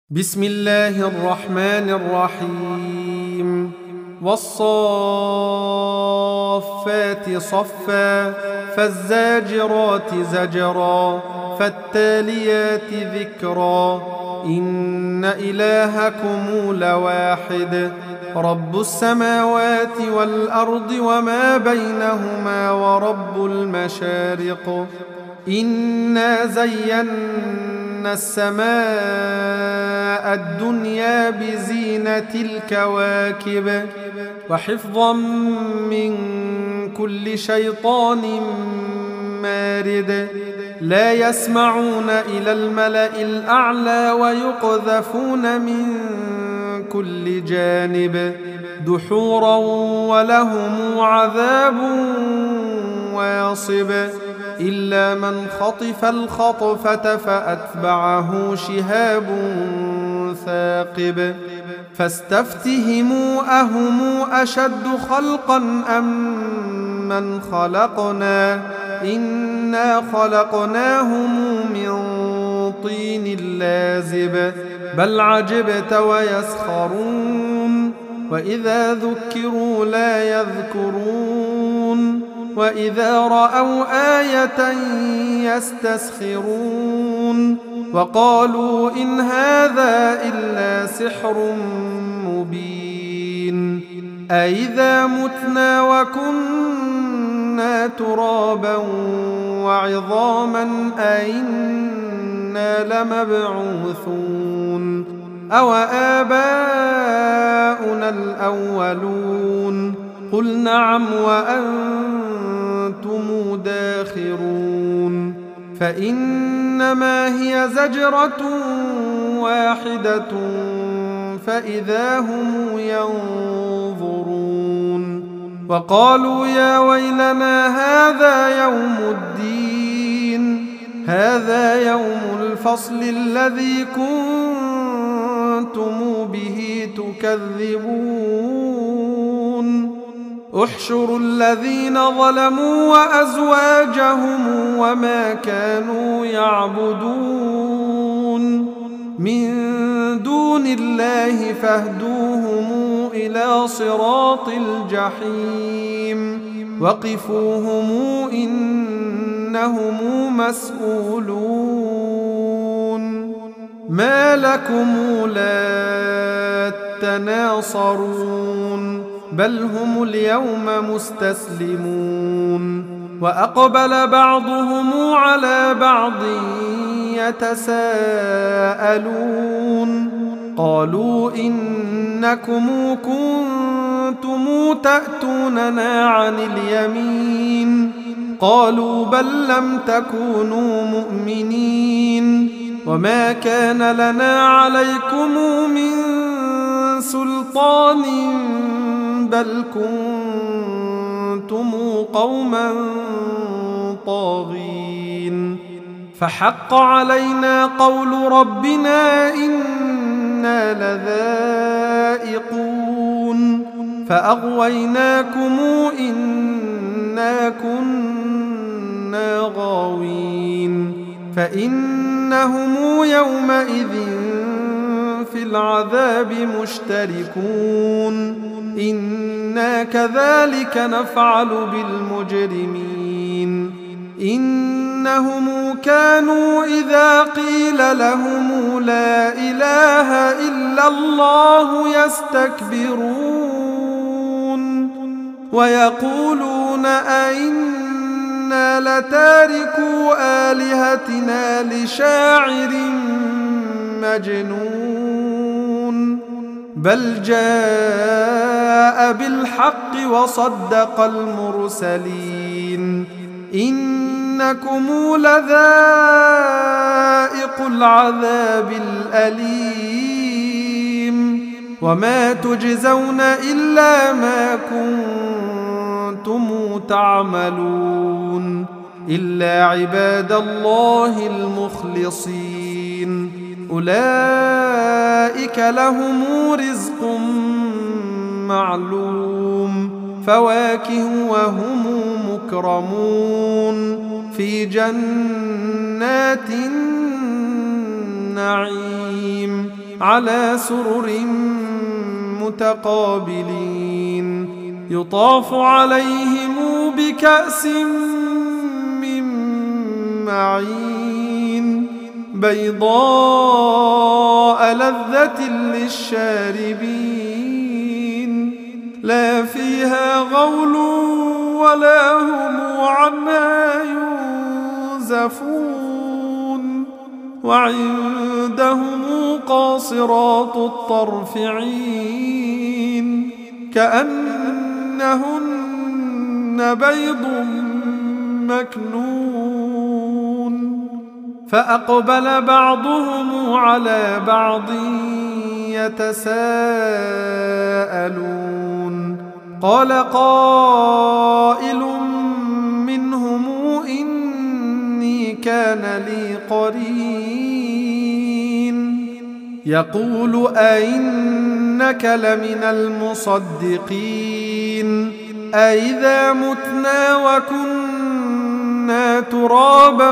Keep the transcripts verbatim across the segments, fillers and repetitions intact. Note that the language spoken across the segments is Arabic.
بسم الله الرحمن الرحيم والصافات صفا فالزاجرات زجرا فالتاليات ذكرا إن إلهكم لواحد رب السماوات والأرض وما بينهما ورب المشارق إنا زينا السماء الدنيا بزينة الكواكب وحفظا من كل شيطان مارد لا يسمعون إلى الملأ الأعلى ويقذفون من كل جانب دحورا ولهم عذاب واصب إلا من خطف الخطفة فأتبعه شهاب ثاقب فاستفتهموا أهم أشد خلقا أم من خلقنا إنا خلقناهم من طين لازب بل عجبت ويسخرون وإذا ذكروا لا يذكرون وإذا رأوا آية يستسخرون وقالوا إن هذا إلا سحر مبين أإذا متنا وكنا ترابا وعظاما أإنا لمبعوثون أو آباؤنا الأولون قل نعم وأنتم داخرون فإنما هي زجرة واحدة فإذا هم ينظرون وقالوا يا ويلنا هذا يوم الدين هذا يوم الفصل الذي كنتم به تكذبون احشروا الذين ظلموا وأزواجهم وما كانوا يعبدون من دون الله فاهدوهم إلى صراط الجحيم وقفوهم إنهم مسؤولون ما لكم لا تناصرون بل هم اليوم مستسلمون وأقبل بعضهم على بعض يتساءلون قالوا إنكم كنتم تأتوننا عن اليمين قالوا بل لم تكونوا مؤمنين وما كان لنا عليكم من سلطان بل كنتم قوما طاغين فحق علينا قول ربنا إنا لذائقون فأغويناكم إنا كنا غاوين فإنهم يومئذ في العذاب مشتركون إنا كذلك نفعل بالمجرمين إنهم كانوا إذا قيل لهم لا إله إلا الله يستكبرون ويقولون أئنا لتاركو آلهتنا لشاعر مجنون بل جاء بالحق وصدق المرسلين إنكم لذائق العذاب الأليم وما تجزون إلا ما كنتم تعملون إلا عباد الله المخلصين أولئك لهم رزق معلوم فواكه وهم مكرمون في جنات النعيم على سرر متقابلين يطاف عليهم بكأس من معين بيضاء لذة للشاربين لا فيها غول ولا هم عنها ينزفون وعندهم قاصرات الطرف عين كأنهن بيض مكنون فأقبل بعضهم على بعض يتساءلون قال قائل منهم إني كان لي قرين يقول أئنك لمن المصدقين أئذا متنا وكنا ترابا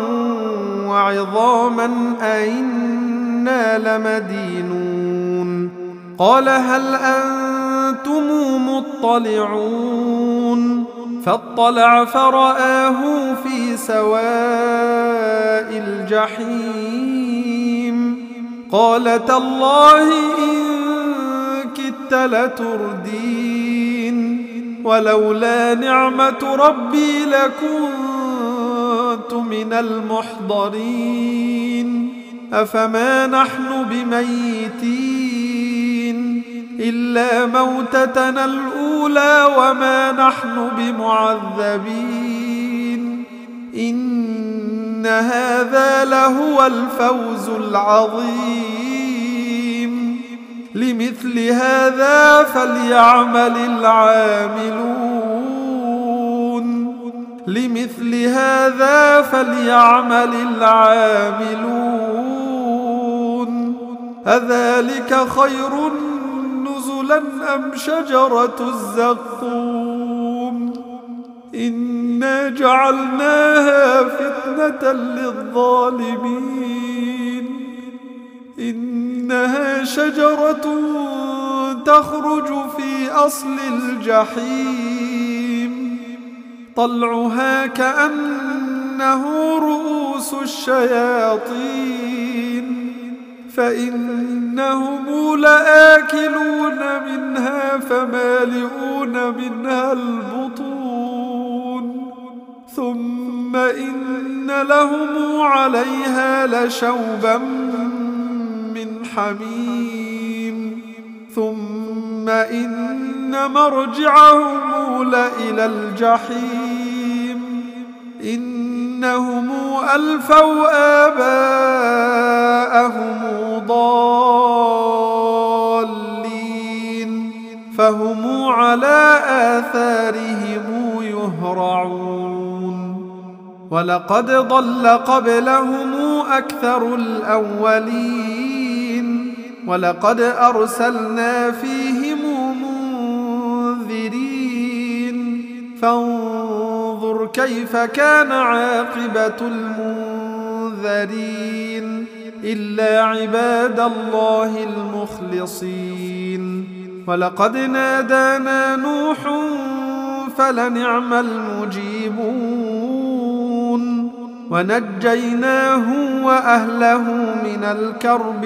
وعظاما أئنا لمدينون قال هل أنتم مطلعون فاطلع فرآه في سواء الجحيم قال تالله إن كدت لتردين ولولا نعمة ربي لكنت من المحضرين أفما نحن بميتين إلا موتتنا الأولى وما نحن بمعذبين إن هذا لهو الفوز العظيم لمثل هذا فليعمل العاملون لمثل هذا فليعمل العاملون أذلك خير نزلا أم شجرة الزقوم إنا جعلناها فتنة للظالمين إنها شجرة تخرج في أصل الجحيم طلعها كأنه رؤوس الشياطين فإنهم لآكلون منها فمالئون منها البطون ثم إن لهم عليها لشوبا من حميم ثم إن مرجعهم لإلى الجحيم إنهم ألفوا آباءهم ضالين فهم على آثارهم يهرعون ولقد ضل قبلهم أكثر الأولين ولقد أرسلنا فيهم منذرين فانظر كيف كان عاقبة المنذرين إلا عباد الله المخلصين ولقد نادانا نوح فلنعم المجيبون ونجيناه وأهله من الكرب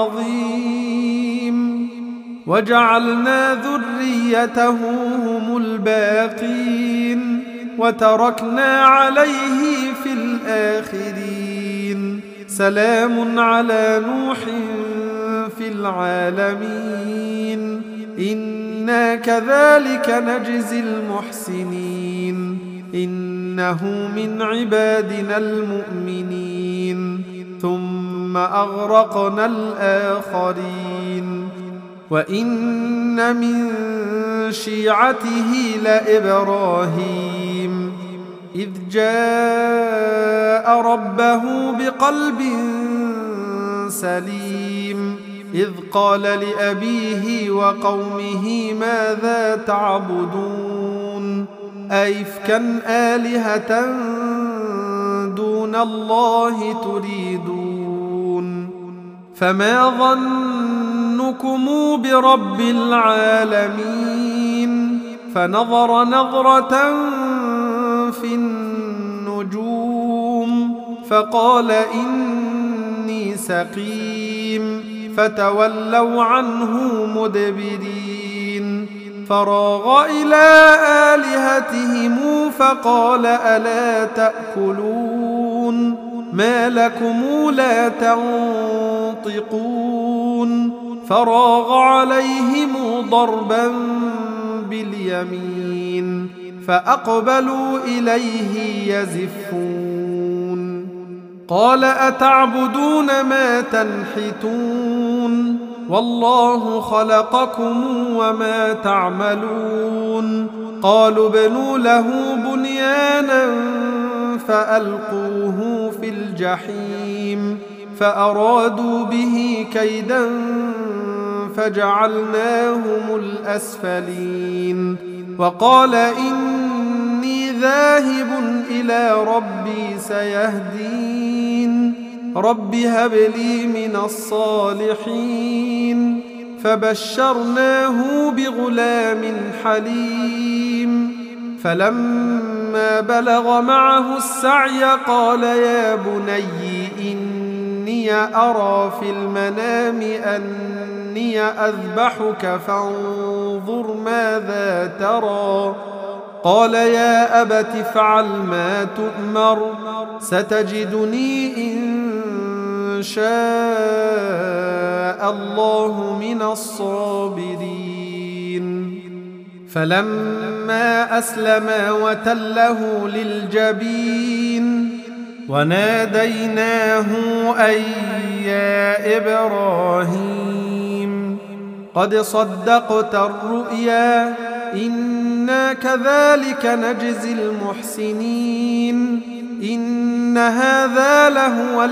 العظيم وجعلنا ذريته هم الباقين وتركنا عليه في الآخرين سلام على نوح في العالمين إنا كذلك نجزي المحسنين إنه من عبادنا المؤمنين ثم أغرقنا الآخرين وإن من شيعته لإبراهيم إذ جاء ربه بقلب سليم إذ قال لأبيه وقومه ماذا تعبدون أئفكا آلهة دون الله تريدون فما ظنكم برب العالمين فنظر نظرة في النجوم فقال إني سقيم فتولوا عنه مدبرين فراغ إلى آلهتهم فقال ألا تأكلون ما لكم لا تنطقون فراغ عليهم ضربا باليمين فأقبلوا إليه يزفون قال أتعبدون ما تنحتون والله خلقكم وما تعملون قالوا ابنوا له بنيانا فألقوه في الجحيم فأرادوا به كيدا فجعلناهم الأسفلين وقال إني ذاهب إلى ربي سيهدين رب هب لي من الصالحين فبشرناه بغلام حليم فلما بلغ معه السعي قال يا بني إني أرى في المنام أني أذبحك فانظر ماذا ترى قال يا أبت افعل ما تؤمر ستجدني إن شاء الله من الصابرين فلما أسلما وتله للجبين وناديناه أي يا إبراهيم قد صدقت الرؤيا إنا كذلك نجزي المحسنين إن هذا لهو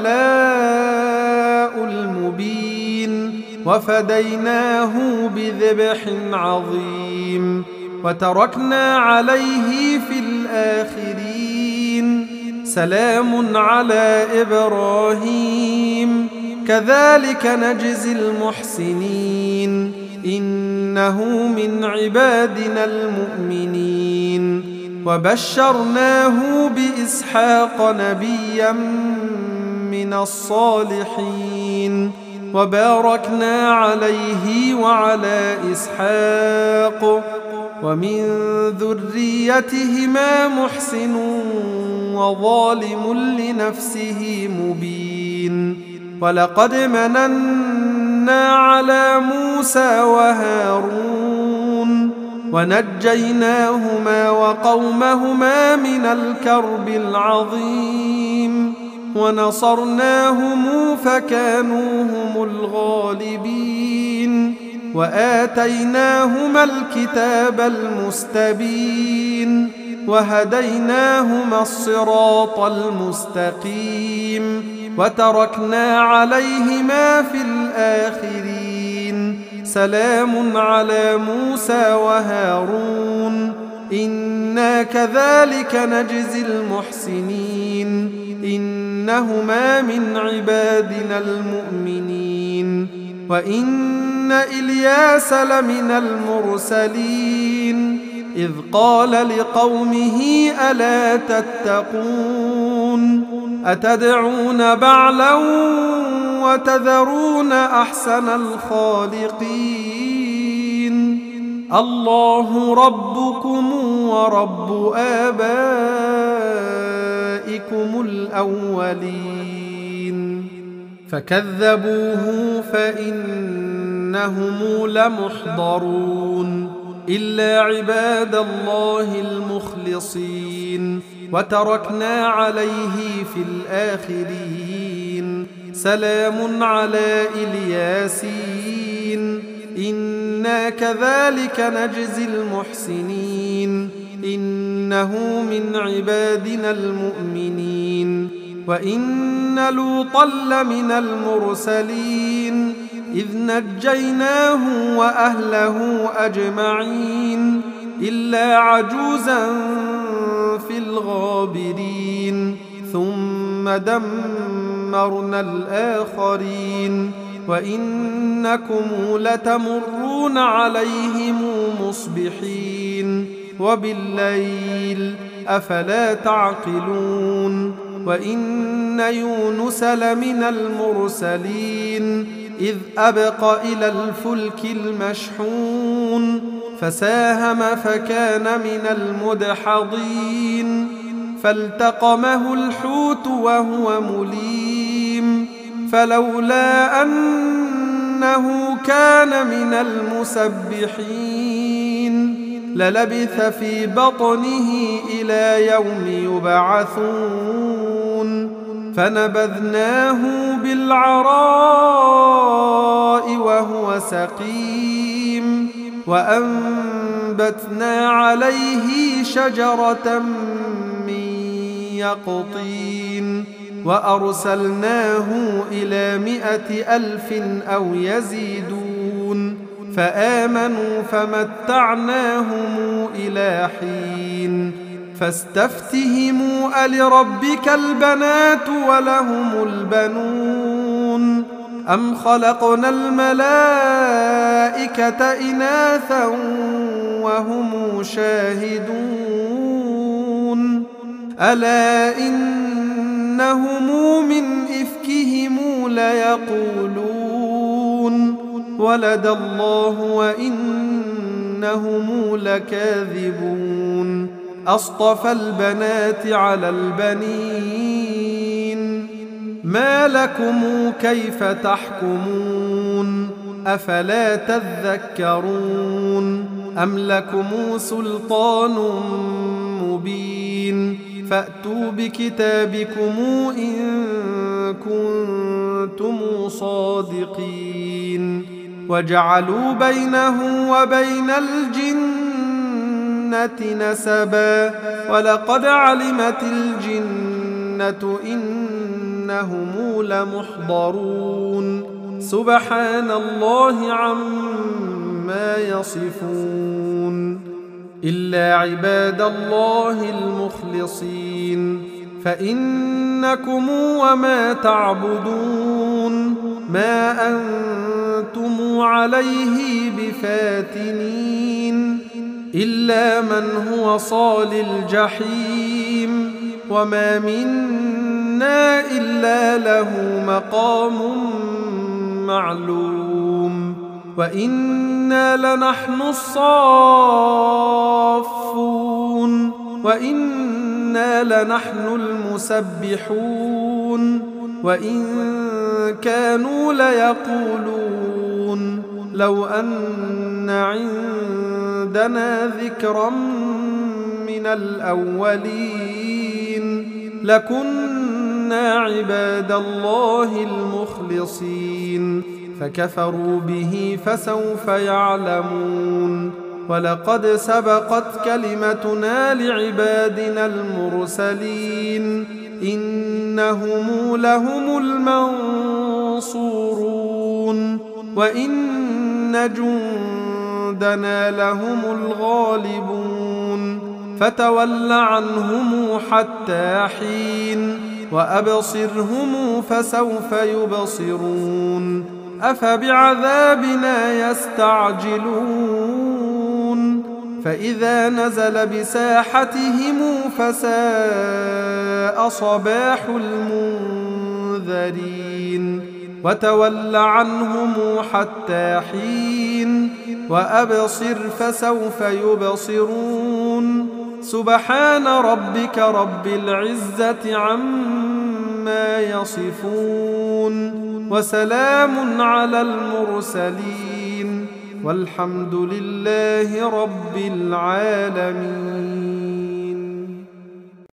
البلاء المبين وفديناه بذبح عظيم وتركنا عليه في الآخرين سلام على إبراهيم كذلك نجزي المحسنين إنه من عبادنا المؤمنين وبشرناه بإسحاق نبيا من الصالحين وباركنا عليه وعلى إسحاق ومن ذريتهما محسن وظالم لنفسه مبين ولقد مننا على موسى وهارون ونجيناهما وقومهما من الكرب العظيم ونصرناهم فكانوا هم الغالبين وآتيناهما الكتاب المستبين وهديناهما الصراط المستقيم وتركنا عليهما في الآخرين سلام على موسى وهارون إنا كذلك نجزي المحسنين إنهما من عبادنا المؤمنين وإن إلياس لمن المرسلين إذ قال لقومه ألا تتقون أتدعون بعلا وتذرون أحسن الخالقين الله ربكم ورب آبائكم الأولين فكذبوه فإنهم لمحضرون إلا عباد الله المخلصين وتركنا عليه في الآخرين سلام على إلياسين إنا كذلك نجزي المحسنين إنه من عبادنا المؤمنين وإن لوطا لمن المرسلين إذ نجيناه وأهله أجمعين إلا عجوزا في الغابرين ثم دمرنا ودمرنا الآخرين وإنكم لتمرون عليهم مصبحين وبالليل أفلا تعقلون وإن يونس لمن المرسلين إذ أبق إلى الفلك المشحون فساهم فكان من المدحضين فالتقمه الحوت وهو مليم فلولا أنه كان من المسبحين للبث في بطنه إلى يوم يبعثون فنبذناه بالعراء وهو سقيم وأنبتنا عليه شجرة من يقطين وأرسلناه إلى مائة ألف أو يزيدون فآمنوا فمتعناهم إلى حين فاستفتهموا ألربك البنات ولهم البنون أم خلقنا الملائكة إناثا وهم شاهدون ألا إنهم من إفكهم ليقولون ولد الله وإنهم لكاذبون أصطفى البنات على البنين ما لكم كيف تحكمون أفلا تذكرون أم لكم سلطان مبين فأتوا بكتابكم إن كنتم صادقين وجعلوا بينه وبين الجنة نسبا ولقد علمت الجنة إنهم لمحضرون سبحان الله عما يصفون إلا عباد الله المخلصين فإنكم وما تعبدون ما أنتم عليه بفاتنين إلا من هو صال الجحيم وما منا إلا له مقام معلوم وإنا لنحن الصافون وإنا لنحن المسبحون وإن كانوا ليقولون لو أن عندنا ذكرا من الأولين لكنا عباد الله المخلصين فكفروا به فسوف يعلمون ولقد سبقت كلمتنا لعبادنا المرسلين إنهم لهم المنصورون وإن جندنا لهم الغالبون فتول عنهم حتى حين وأبصرهم فسوف يبصرون أفبعذابنا يستعجلون فإذا نزل بساحتهم فساء صباح المنذرين وتول عنهم حتى حين وأبصر فسوف يبصرون سبحان ربك رب العزة عما يصفون وسلام على المرسلين والحمد لله رب العالمين.